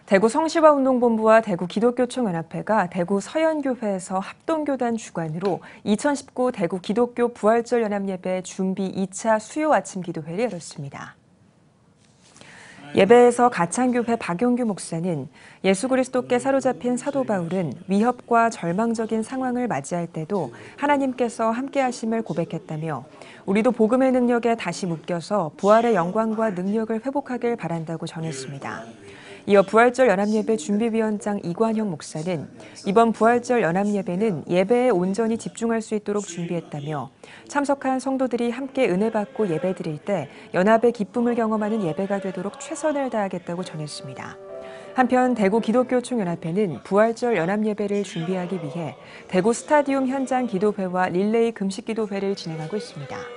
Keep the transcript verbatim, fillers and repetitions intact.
대구 성시화운동본부와 대구 기독교총연합회가 대구 서연교회에서 합동교단 주관으로 이천십구 대구 기독교 부활절 연합예배 준비 이 차 수요 아침 기도회를 열었습니다. 예배에서 가창교회 박용규 목사는 예수 그리스도께 사로잡힌 사도 바울은 위협과 절망적인 상황을 맞이할 때도 하나님께서 함께하심을 고백했다며 우리도 복음의 능력에 다시 묶여서 부활의 영광과 능력을 회복하길 바란다고 전했습니다. 이어 부활절 연합예배 준비위원장 이관영 목사는 이번 부활절 연합예배는 예배에 온전히 집중할 수 있도록 준비했다며 참석한 성도들이 함께 은혜 받고 예배드릴 때 연합의 기쁨을 경험하는 예배가 되도록 최선을 다하겠다고 전했습니다. 한편 대구 기독교총연합회는 부활절 연합예배를 준비하기 위해 대구 스타디움 현장 기도회와 릴레이 금식기도회를 진행하고 있습니다.